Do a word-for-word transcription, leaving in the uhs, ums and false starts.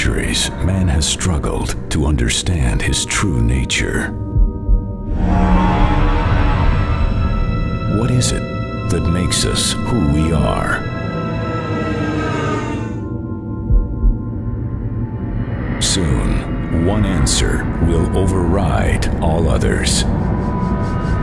centuries, man has struggled to understand his true nature. What is it that makes us who we are? Soon, one answer will override all others.